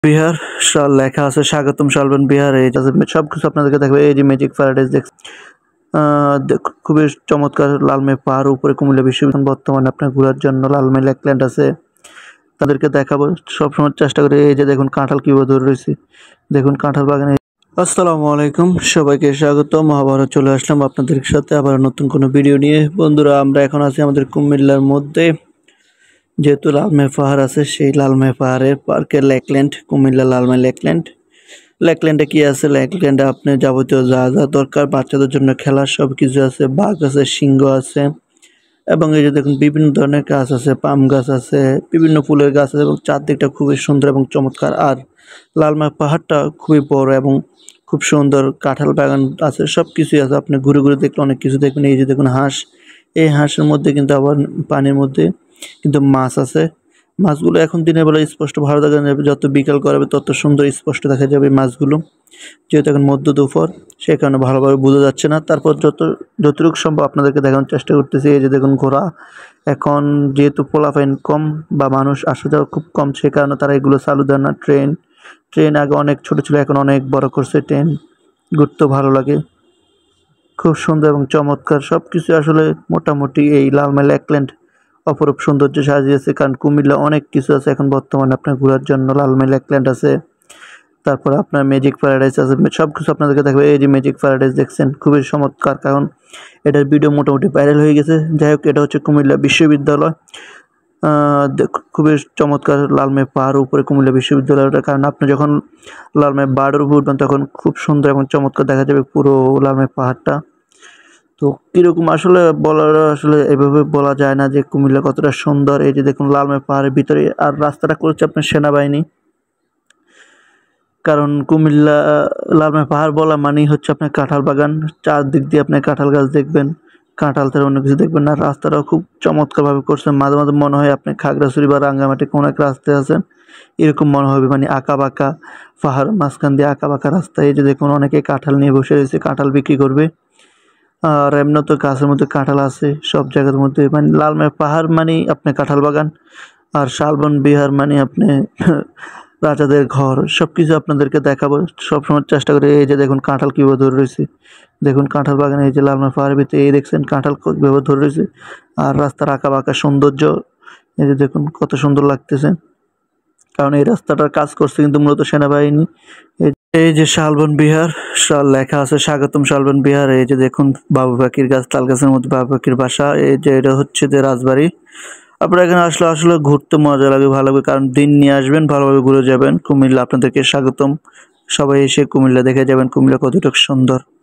বিহার লেখা আছে স্বাগতম শালবন বিহার। এই সবকিছু আপনাদেরকে দেখবে। এই যে ম্যাজিক প্যারাডাইস খুবই চমৎকার লালমাই পাহাড় উপরে কুমিল্লা বিশ্ববিদ্যালয় বর্তমানে আপনার ঘোরার জন্য লালমাই লেকল্যান্ড আছে, তাদেরকে দেখাবো। সবসময় চেষ্টা করি। এই যে দেখুন কাঁঠাল কিভাবে ধরে রয়েছে, দেখুন কাঁঠাল বাগানে। আসসালামু আলাইকুম, সবাইকে স্বাগত। মহাভারত চলে আসলাম আপনাদের সাথে আবার নতুন কোনো ভিডিও নিয়ে। বন্ধুরা, আমরা এখন আছি আমাদের কুমিল্লার মধ্যে, যেহেতু লালমাই পাহাড় আছে, সেই লালমাই পাহাড়ের পার্কের লেকল্যান্ড, কুমিল্লা লালমাই লেকল্যান্ড। লেকল্যান্ডে কি আছে? লেকল্যান্ডে আপনি যাবতীয় যা যা দরকার বাচ্চাদের জন্য খেলার সব কিছু আছে। বাঘ আছে, সিংহ আছে, এবং এই যে দেখুন বিভিন্ন ধরনের গাছ আছে, পাম গাছ আছে, বিভিন্ন ফুলের গাছ আছে, এবং চারদিকটা খুবই সুন্দর এবং চমৎকার। আর লালমাই পাহাড়টা খুবই বড় এবং খুব সুন্দর। কাঁঠাল বাগান আছে, সব কিছুই আছে। আপনি ঘুরে ঘুরে দেখলে অনেক কিছু দেখবেন। এই যে দেখুন হাঁস, এই হাঁসের মধ্যে কিন্তু আবার পানির মধ্যে কিন্তু মাছ আছে। মাছগুলো এখন দিনের বেলা স্পষ্ট ভালো দেখা যাবে, যত বিকাল করাবে তত সুন্দর স্পষ্ট দেখা যাবে মাছগুলো। যেহেতু এখন মধ্য দুপুর, সে কারণে ভালোভাবে বোঝা যাচ্ছে না। তারপর যতটুকু সম্ভব আপনাদেরকে দেখানোর চেষ্টা করতেছি। এই যে দেখুন ঘোড়া, এখন যেহেতু পোলাপাইন কম বা মানুষ আসা যাওয়া খুব কম, সে কারণে তারা এগুলো চালু দেয় না। ট্রেন আগে অনেক ছোট ছিল, এখন অনেক বড় করছে। ট্রেন ঘুরতেও ভালো লাগে, খুব সুন্দর এবং চমৎকার। সব কিছু আসলে মোটামুটি এই লালমাই লেকল্যান্ড অপরূপ সৌন্দর্য সাজিয়েছে। কারণ কুমিল্লা অনেক কিছু আছে এখন বর্তমানে আপনার ঘোরার জন্য। লালমাই লেকল্যান্ড আছে, তারপর আপনার ম্যাজিক প্যারাডাইস আছে, সব কিছু আপনাদেরকে দেখবে। এই যে ম্যাজিক প্যারাডাইস দেখছেন, খুবই চমৎকার, কারণ এটার ভিডিও মোটামুটি ভাইরাল হয়ে গেছে। যাই হোক, এটা হচ্ছে কুমিল্লা বিশ্ববিদ্যালয়। খুবই চমৎকার লালমাই পাহাড় উপরে কুমিল্লা বিশ্ববিদ্যালয়টা। কারণ আপনি যখন লালমাই পাহাড়ের উপর উঠবেন তখন খুব সুন্দর এবং চমৎকার দেখা যাবে পুরো লালমাই পাহাড়টা। তো কীরকম আসলে আসলে এভাবে বলা যায় না যে কুমিল্লা কতটা সুন্দর। এই যে দেখুন লালমাই পাহাড়ের ভিতরে, আর রাস্তাটা করেছে আপনার সেনাবাহিনী। কারণ কুমিল্লা লালমাই পাহাড় বলা মানেই হচ্ছে আপনার কাঁঠাল বাগান। চারদিক দিয়ে আপনি কাঁঠাল গাছ দেখবেন, কাঁঠাল ছাড়া অন্য কিছু দেখবেন না। রাস্তাটাও খুব চমৎকারভাবে করছে। মাঝে মাঝে মনে হয় আপনি খাগড়াছড়ি বা রাঙ্গামাটি কোনো এক রাস্তায় আছেন, এরকম মনে হবে। মানে আঁকা বাঁকা পাহাড় মাঝখান দিয়ে আঁকা বাঁকা রাস্তা। এই যে দেখুন অনেকে কাঁঠাল নিয়ে বসে রয়েছে, কাঁঠাল বিক্রি করবে। আর এমনি তো গাছের মধ্যে কাঁঠাল আছে সব জায়গার মধ্যে। মানে লালমাই পাহাড় মানে আপনি কাঁঠাল বাগান, আর শালবন বিহার মানে আপনি রাজাদের ঘর। সব কিছু আপনাদেরকে দেখাবো, সবসময় চেষ্টা করি। এই যে দেখুন কাঁঠাল কীভাবে ধরে রয়েছে, দেখুন কাঁঠাল বাগানে। এই যে লালমাই পাহাড়ের ভিতরে এই দেখছেন কাঁঠাল কীভাবে ধরে রয়েছে, আর রাস্তার আঁকা বাঁকা সৌন্দর্য। এই যে দেখুন কত সুন্দর লাগতেছে, কারণ এই রাস্তাটার কাজ করছে কিন্তু মূলত সেনাবাহিনী। এই যে শালবন বিহার লেখা আছে স্বাগতম শালবন বিহার। এই যে দেখুন বাবু পাখির গাছ, তাল গাছের মধ্যে বাবু পাখির বাসা। এই যে এটা হচ্ছে যে রাজবাড়ি। আপনারা এখানে আসলে আসলে ঘুরতে মজা লাগে, ভালো লাগবে। কারণ দিন নিয়ে আসবেন, ভালোভাবে ঘুরে যাবেন। কুমিল্লা আপনাদেরকে স্বাগতম। সবাই এসে কুমিল্লা দেখে যাবেন, কুমিল্লা কতটুকু সুন্দর।